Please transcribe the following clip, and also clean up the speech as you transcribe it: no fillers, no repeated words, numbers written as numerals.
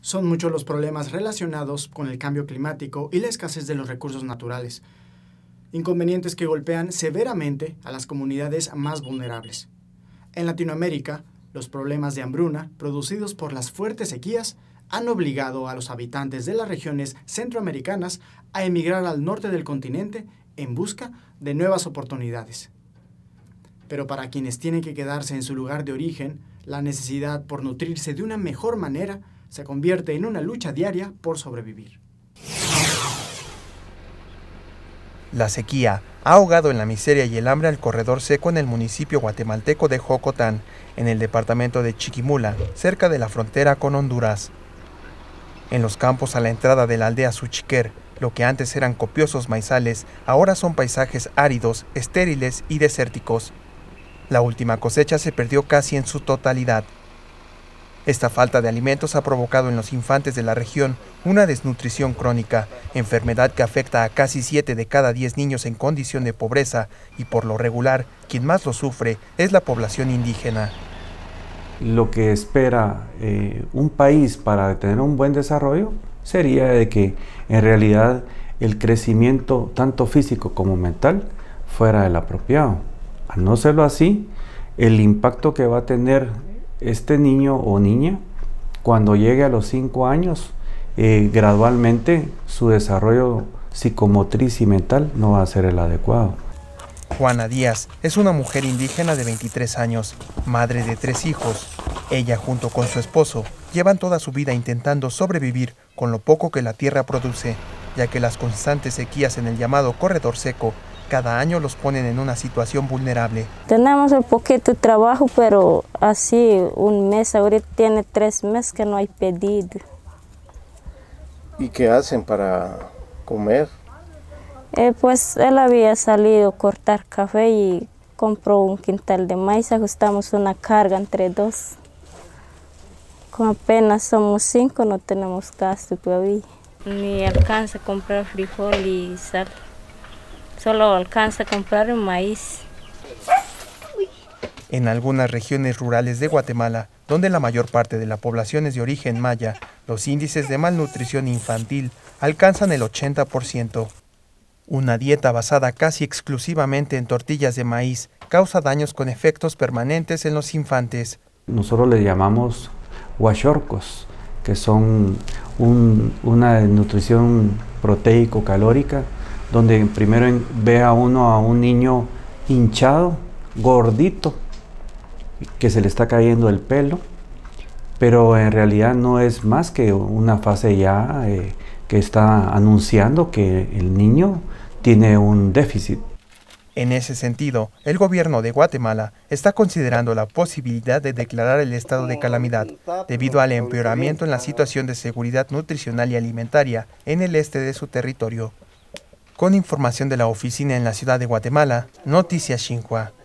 Son muchos los problemas relacionados con el cambio climático y la escasez de los recursos naturales, inconvenientes que golpean severamente a las comunidades más vulnerables. En Latinoamérica, los problemas de hambruna producidos por las fuertes sequías han obligado a los habitantes de las regiones centroamericanas a emigrar al norte del continente en busca de nuevas oportunidades. Pero para quienes tienen que quedarse en su lugar de origen, la necesidad por nutrirse de una mejor manera se convierte en una lucha diaria por sobrevivir. La sequía ha ahogado en la miseria y el hambre al corredor seco en el municipio guatemalteco de Jocotán, en el departamento de Chiquimula, cerca de la frontera con Honduras. En los campos a la entrada de la aldea Suchiquer, lo que antes eran copiosos maizales, ahora son paisajes áridos, estériles y desérticos. La última cosecha se perdió casi en su totalidad. Esta falta de alimentos ha provocado en los infantes de la región una desnutrición crónica, enfermedad que afecta a casi 7 de cada 10 niños en condición de pobreza y por lo regular, quien más lo sufre es la población indígena. Lo que espera un país para tener un buen desarrollo sería de que en realidad el crecimiento tanto físico como mental fuera el apropiado. Al no serlo así, el impacto que va a tener este niño o niña cuando llegue a los 5 años, gradualmente su desarrollo psicomotriz y mental no va a ser el adecuado. Juana Díaz es una mujer indígena de 23 años, madre de 3 hijos. Ella junto con su esposo llevan toda su vida intentando sobrevivir con lo poco que la tierra produce, ya que las constantes sequías en el llamado corredor seco cada año los ponen en una situación vulnerable. Tenemos un poquito de trabajo, pero así un mes, ahorita tiene 3 meses que no hay pedido. ¿Y qué hacen para comer? Pues él había salido a cortar café y compró un quintal de maíz, ajustamos una carga entre 2. Como apenas somos 5, no tenemos gasto todavía. Ni alcanza a comprar frijol y sal. Solo alcanza a comprar el maíz. En algunas regiones rurales de Guatemala, donde la mayor parte de la población es de origen maya, los índices de malnutrición infantil alcanzan el 80%. Una dieta basada casi exclusivamente en tortillas de maíz causa daños con efectos permanentes en los infantes. Nosotros le llamamos huachorcos, que son una nutrición proteico-calórica, donde primero ve a uno a un niño hinchado, gordito, que se le está cayendo el pelo, pero en realidad no es más que una fase ya que está anunciando que el niño tiene un déficit. En ese sentido, el gobierno de Guatemala está considerando la posibilidad de declarar el estado de calamidad debido al empeoramiento en la situación de seguridad nutricional y alimentaria en el este de su territorio. Con información de la oficina en la ciudad de Guatemala, Noticias Xinhua.